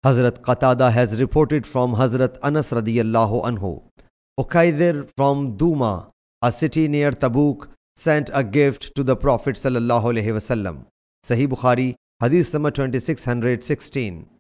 Hazrat Qatada has reported from Hazrat Anas radiyallahu anhu. Ukaidir from Duma, a city near Tabuk, sent a gift to the Prophet sallallahu alaihi wasallam. Sahih Bukhari, Hadith number 2616.